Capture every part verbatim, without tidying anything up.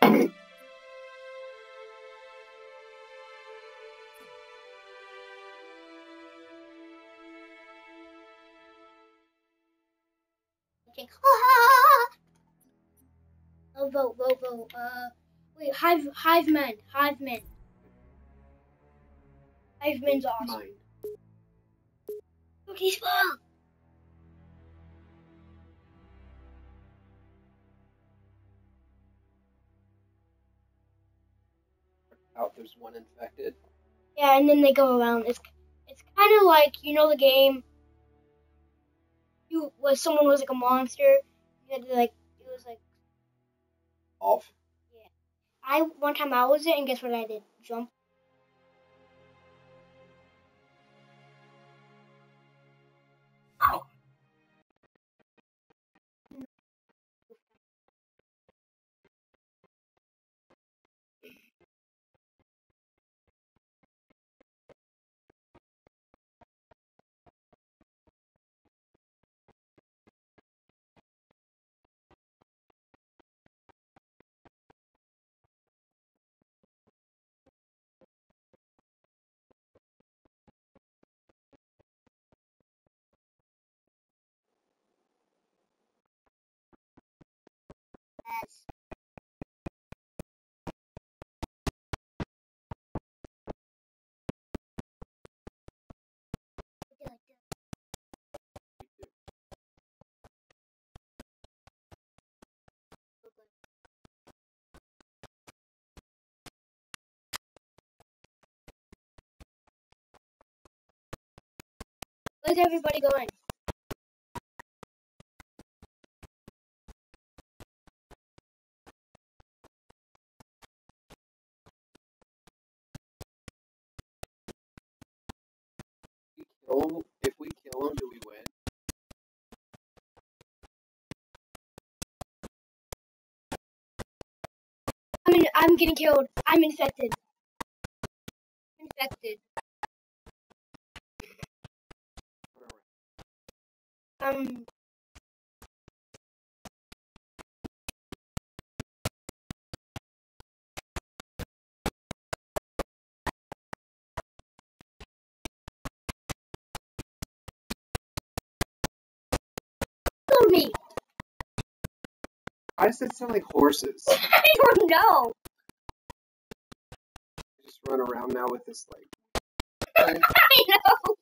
Oh, vote, vote, vote. Uh, wait, hive, hive men, hive men. Hive men's awesome. Mine. Cookie small. Out, there's one infected. Yeah, and then they go around. It's it's kind of like, you know, the game. You was someone was like a monster. You had to like it was like Off. yeah. I one time I was it, and guess what I did? Jump. Ow. Yes. Where's everybody going? We kill, if we kill him, do we win? I'm in, I'm getting killed. I'm infected. Infected. Um. Kill me. Why does it sound like horses? I don't know. I just run around now with this like. I know.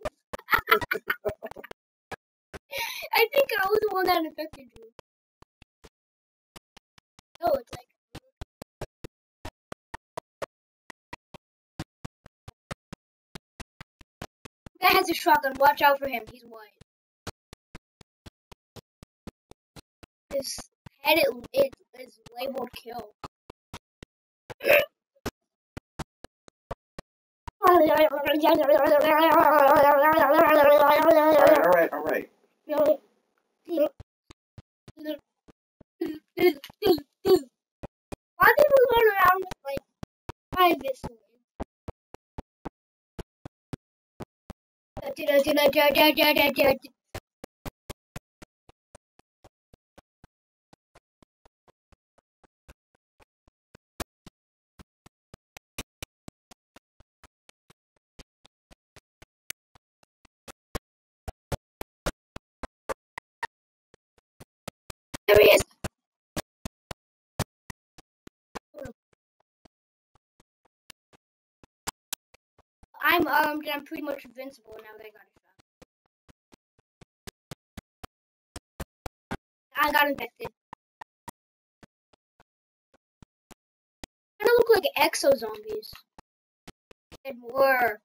I think I was the one that infected you. No, it's like. Guy has a shotgun. Watch out for him. He's white. His head it, it is labeled kill. Alright, alright, alright. Why do we run around with like five missiles? There he is. I'm um I'm pretty much invincible now that I got a shot. I got infected. Kind of look like exo zombies. And more.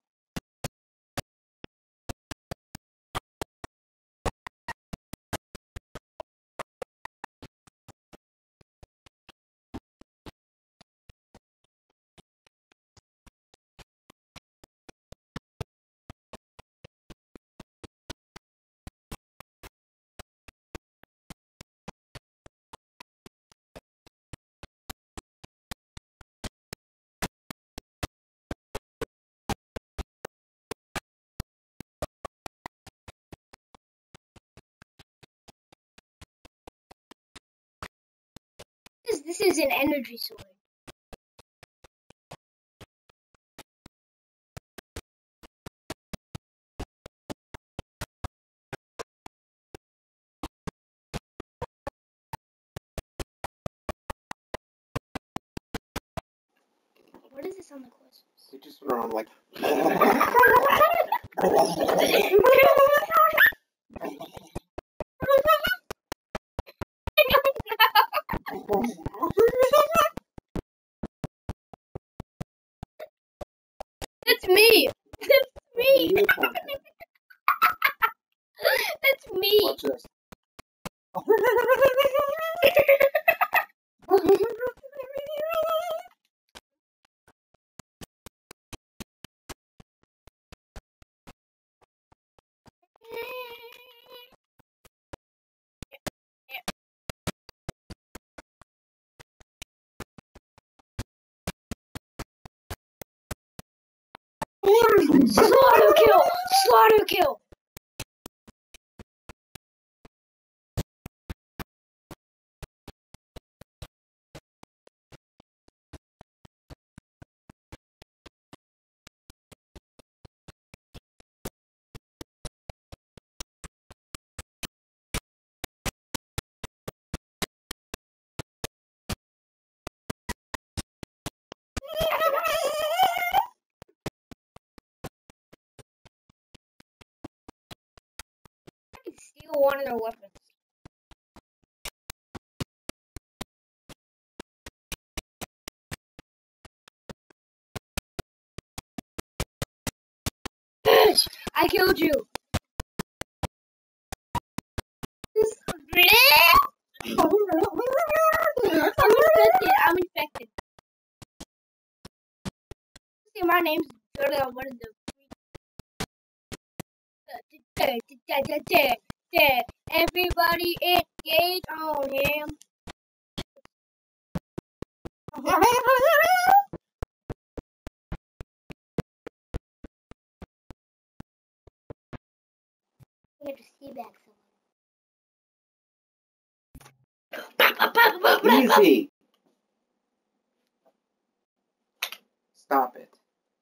This, this is an energy sword. What is this on the course? They just went around like. That's me. That's me. Unicorn. That's me. Watch this. Slaughter kill! Slaughter kill! I can steal one of their weapons. Bitch! I killed you! I'm infected. I'm infected. See, my name's Jordan. What is the everybody engage on him. We have to see back someone. Easy. Stop it.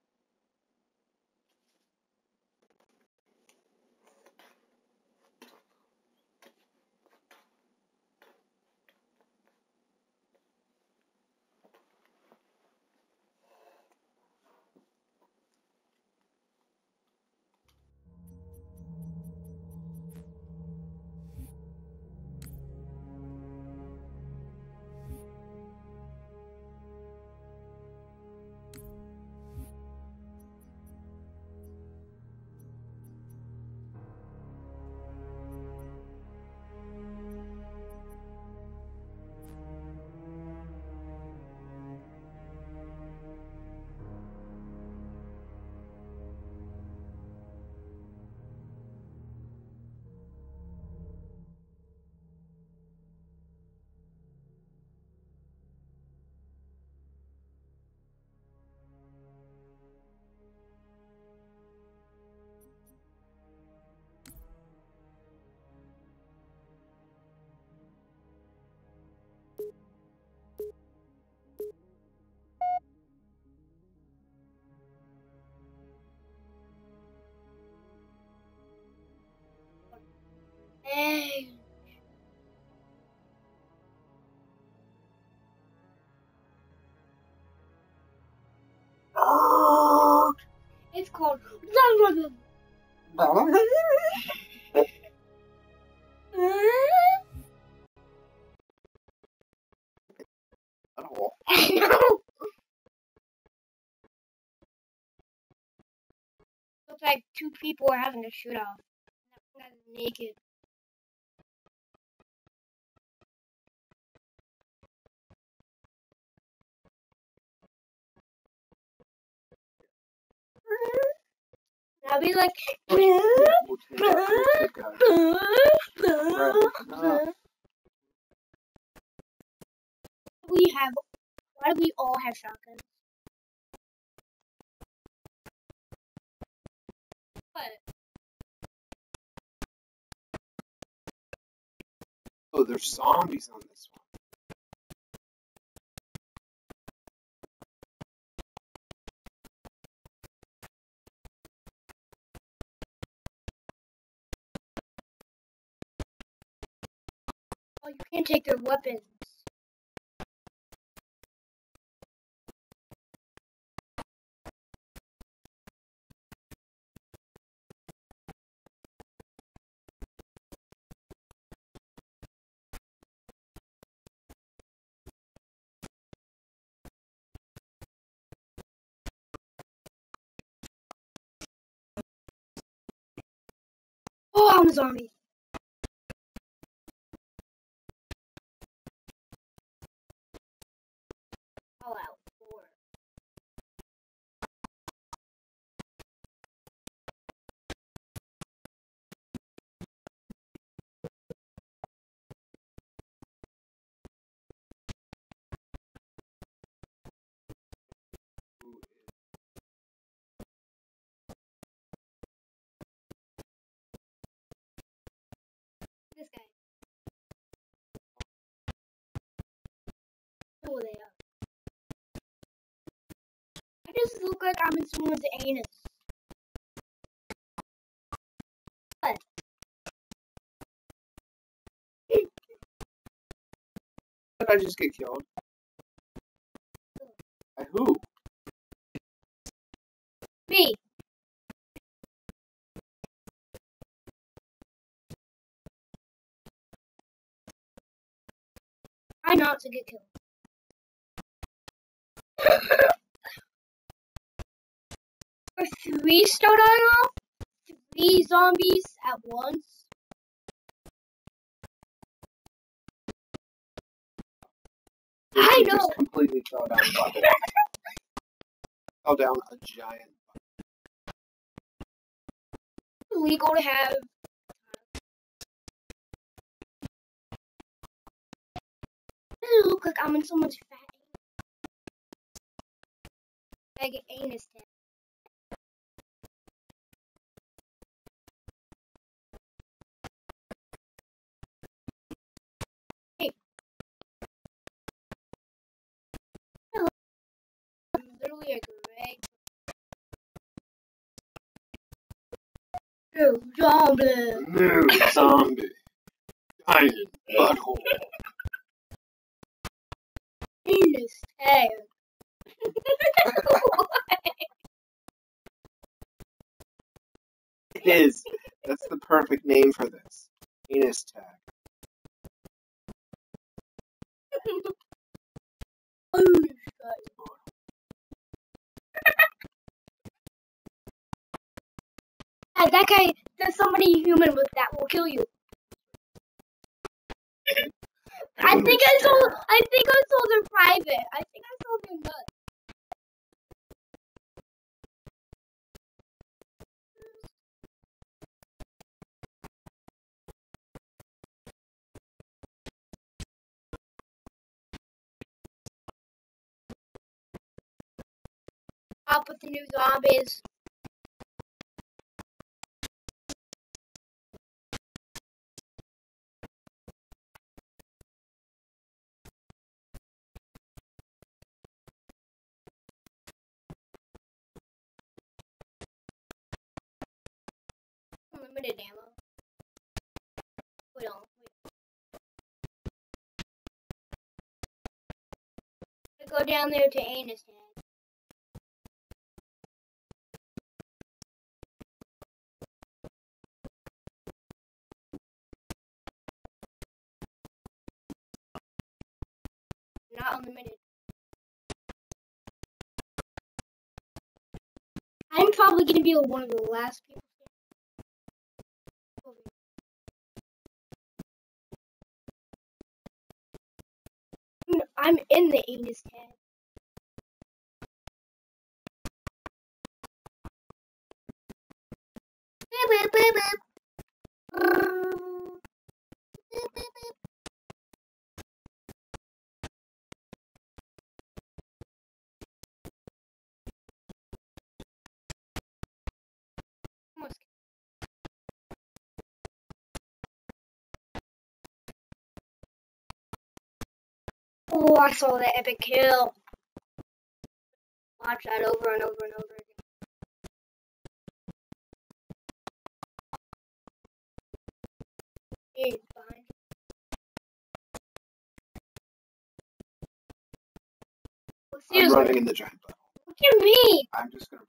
Hey. Oh, it's called. Oh. I know. Looks like two people are having a shootout. That guy's naked. I'll be like. We'll take, we'll take a, no. We have. Why do we all have shotguns? What? Oh, there's zombies on this one. Oh, you can't take their weapons. Oh, I'm a zombie. All out. Four. This guy. Oh, they are. I just look like I'm in someone's anus. What? Did I just get killed? By who? Me. I not to get killed. Or three started off? Three zombies at once? I He know. just completely fell down. Fell down a giant. Illegal to have. Does it look like I'm in someone's fat like anus tag? Hey. I'm literally a great new zombie. New zombie. Giant butthole. Anus tag. It is. That's the perfect name for this. Anus tag. Hey, that guy, there's somebody human with that will kill you. I think I saw. I think I saw their private. I think I saw their nuts. Up with the new zombies. Unlimited ammo. Wait on. Wait. Go down there to Anus Tag. Not unlimited. I'm probably gonna be one of the last people. I'm in the Anus Tag. Beep, beep, beep, beep. Beep, beep, beep. Almost. Oh, I saw that epic kill. Watch that over and over and over again. He's behind. Well, I'm seriously, running in the giant butthole. look at me. I'm just gonna run.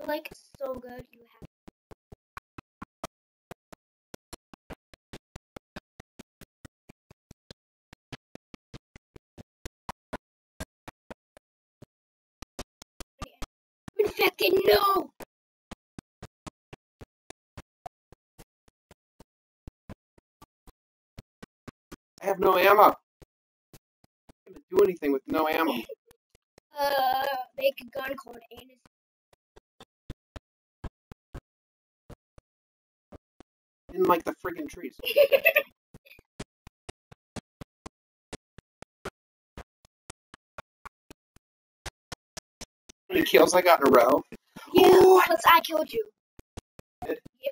like so good. You have. Infected, no! I have no ammo. I can't do anything with no ammo. Uh, make a gun called Anus. In like the friggin' trees. How many kills I got in a row? You, plus I killed you. Did? Yep.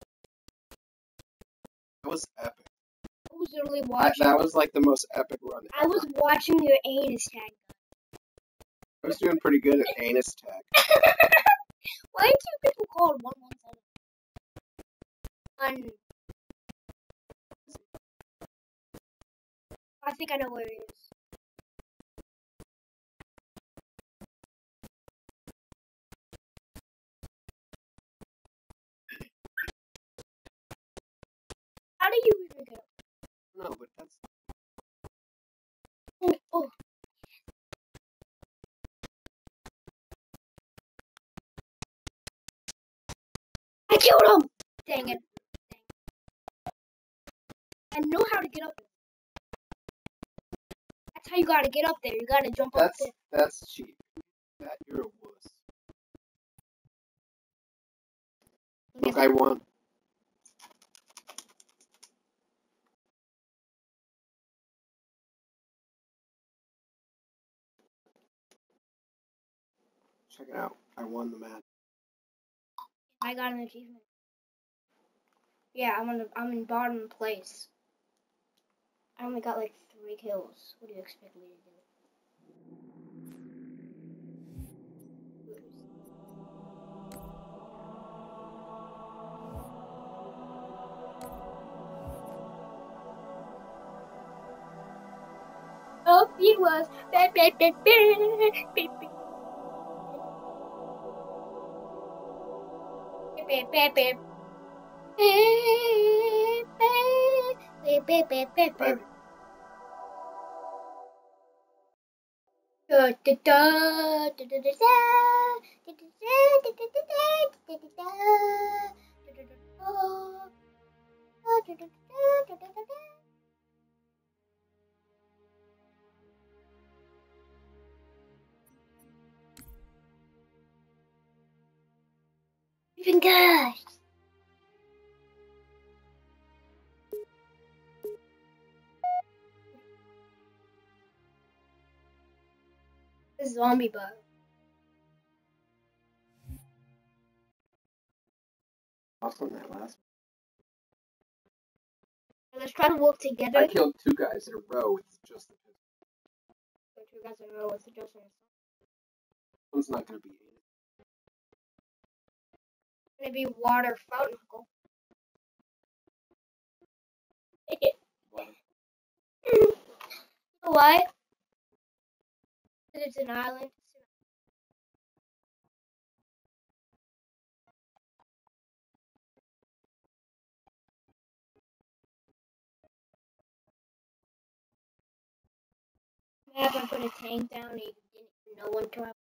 That was epic. I was literally I, watching. that was like the most epic run I was watching your anus tag. I was doing pretty good at anus tag. Why do people call it one one seven? Un. I think I know where it is. How do you even get up? No, but that's. Oh, oh. I killed him! Dang it. Dang. I know how to get up there. That's how you gotta get up there. You gotta jump That's up there. that's cheap. That you're a wuss. Look, I won. Check it out. I won the match. I got an achievement. Yeah, I'm on the, I'm in bottom place. I only got like three kills. What do you expect me to do? Oh, he was. Beep, beep, beep, beep, beep, beep. Beep, beep, beep. Beep, beep, beep, beep, beep, beep. Da, da, da, da, da, da, da, da, da, da, da, da, da, da, da, da. Even good. The zombie bug. Lost on that last. Let's try to work together. I killed two guys in a row with just the pistol. Two guys in a row with the just One's not gonna be it. It's gonna be water fountain. Water. You know why? Because it's an island. If I put a tank down, and no one can.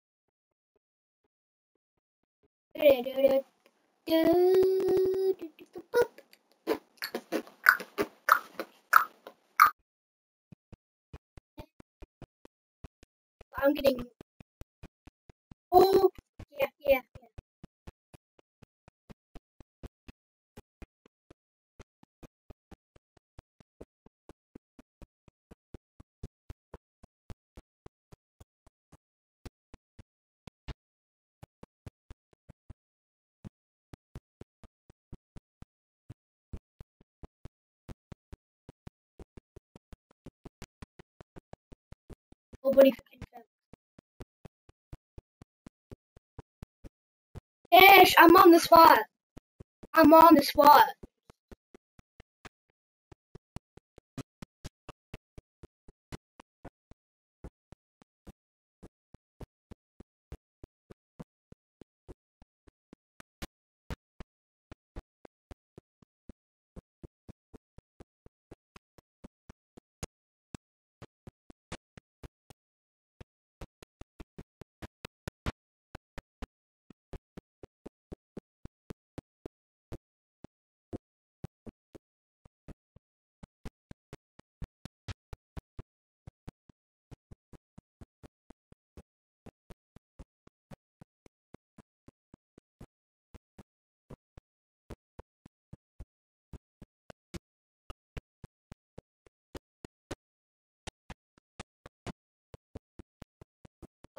I'm getting. Oh, yeah, yeah, yeah. Nobody freaking fell. Ash, I'm on the spot. I'm on the spot.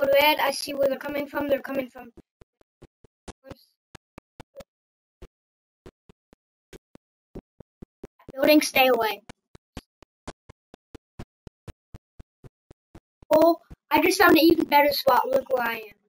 Code red, I see where they're coming from. They're coming from. Building, stay away. Oh, I just found an even better spot. Look where I am.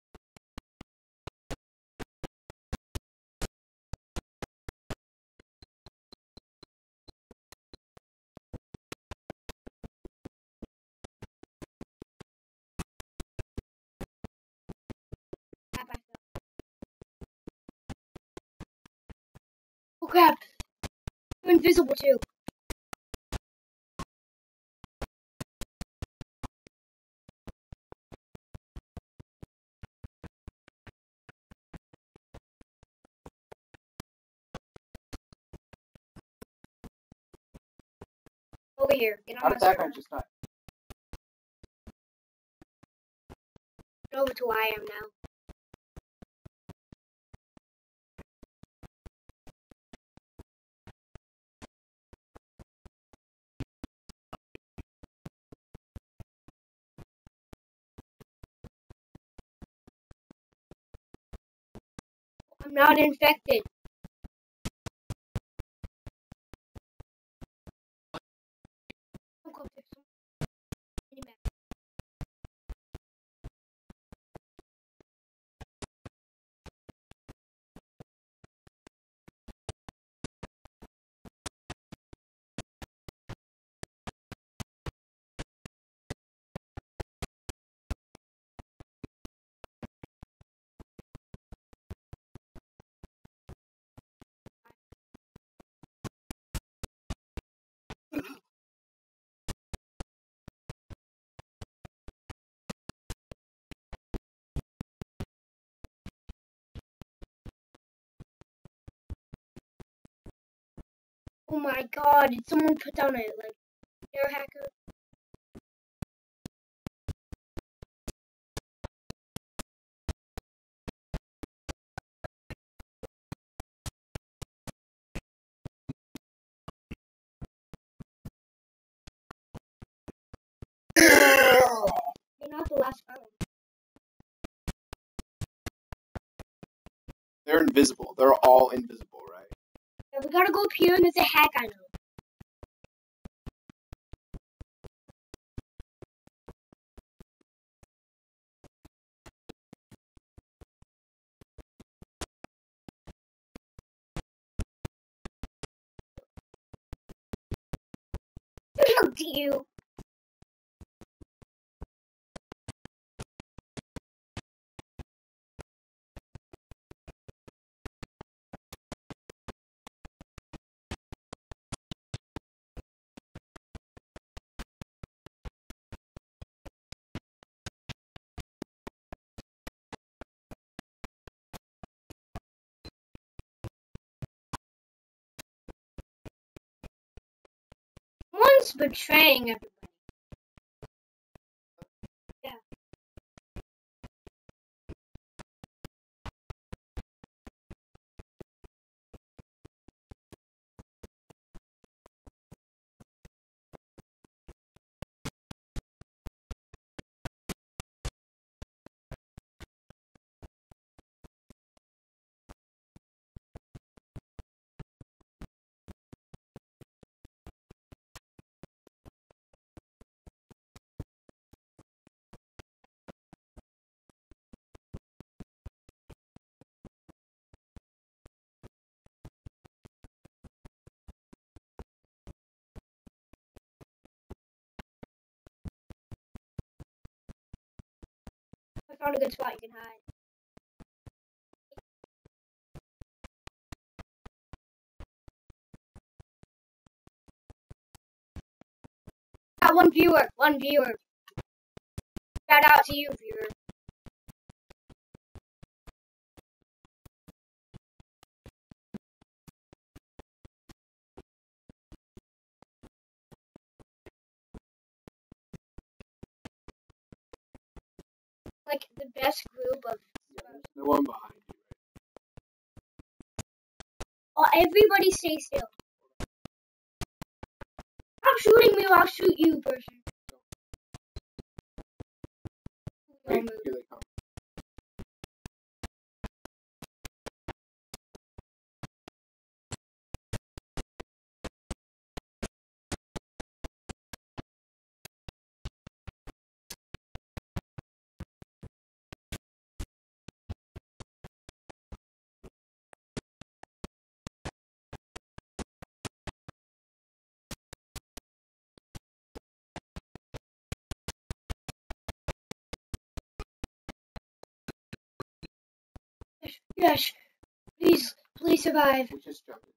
Oh crap! I'm invisible too. Over here. Get on How my did that guy side. just die? Get over to where I am now. I'm not infected. Oh my god, did someone put down a, like, air hacker? You're not the last one. They're invisible. They're all invisible, right? Yeah, we gotta go up here and there's a hack I know. How do you? Someone's betraying everybody. Yeah. I found a good spot you can hide. Got one viewer, one viewer. Shout out to you, viewer. Like the best group of. Yeah, there's no one behind you. Oh, everybody stay still. Stop shooting me or I'll shoot you, person. Wait, here they come. Yes, please, please survive. We just jumped.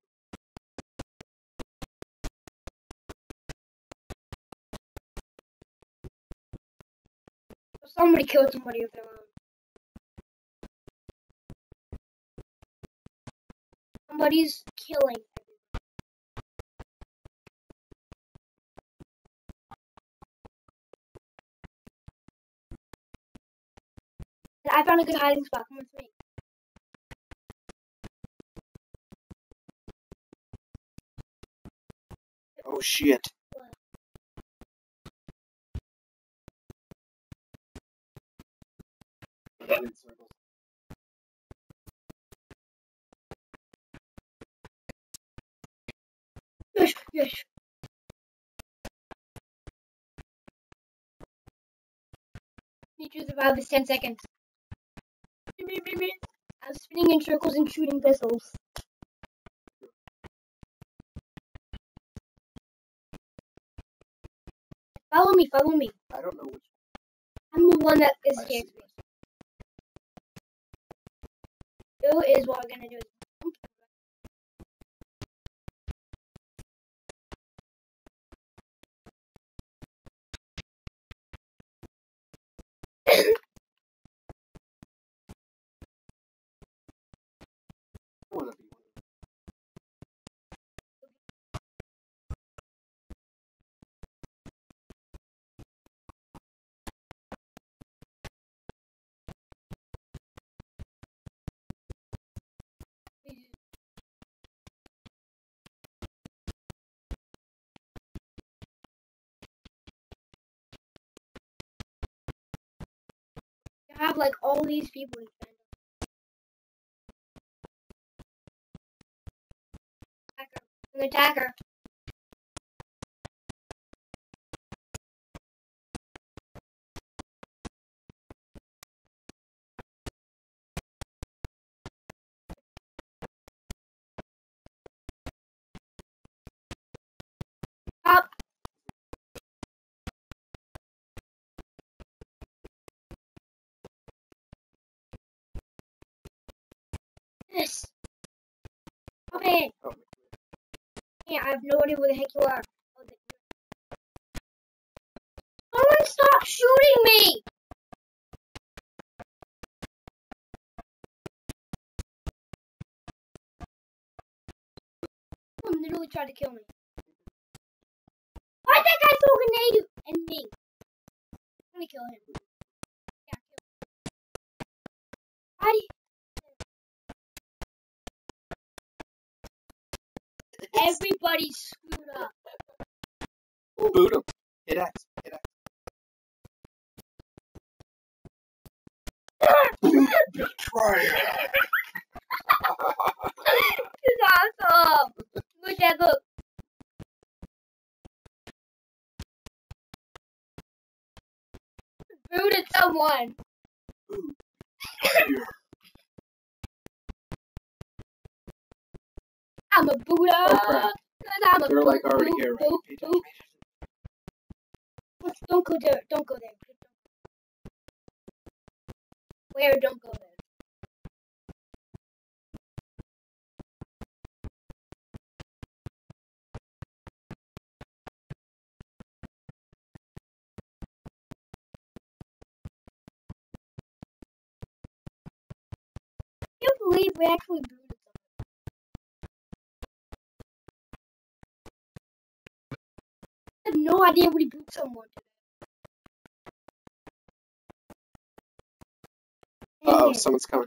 Somebody killed somebody of their own. Somebody's killing. I found a good hiding spot. Come with me. Oh shit. In circles. Yes, yes. Need to survive this ten seconds. I'm spinning in circles and shooting pistols. Follow me, follow me. I don't know which. I'm the one that is I scared. see. Two is what we're gonna do. I wanna be one. You have like all these people to defend. Attacker. An attacker. Up. This. Okay. Oh, Yeah, I have no idea where the heck you are. Someone stop shooting me! Someone literally tried to kill me. Why'd that guy throw a grenade at me? I'm gonna kill him. Yeah, kill him. Why do you... Everybody's screwed up. oh, boot him. Hit X. Hit X. Betrayer. This is awesome. Look at look. Booted someone. Boot. I'm a Buddha. Oh, crap. Cause I'm a They're like boot, already boot, here. boot, Right? boot. Let's, don't go there. Don't go there. Where? Don't go there. I can't believe we actually booted someone. I have no idea we boot someone today. Uh oh, Dang it. someone's coming.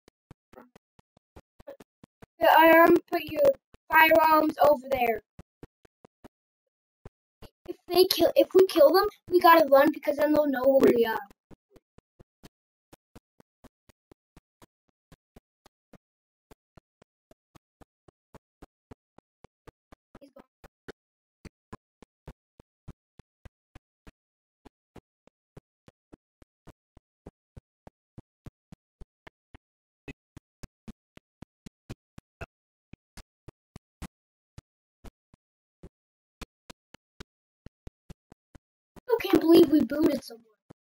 Um, put your firearms over there. If they kill, if we kill them, we gotta run because then they'll know where Wait. we are. believe we booted someone.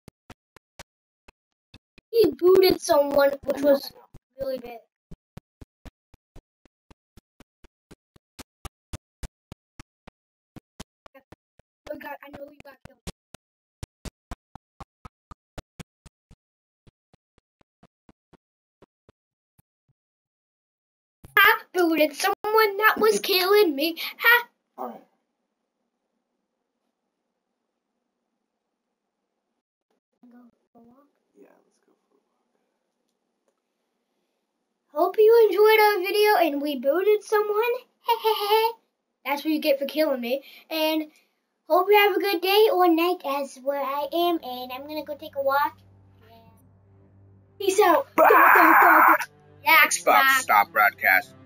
He booted someone, which was really bad. Oh God, I know you got killed. I booted someone that was killing me. Ha! Alright. Go for a walk. Yeah, let's go for a walk. Hope you enjoyed our video and we booted someone. That's what you get for killing me. And hope you have a good day or night as where I am. And I'm gonna go take a walk. Yeah. Peace out. Bye. Yeah, Xbox bye. stop broadcast.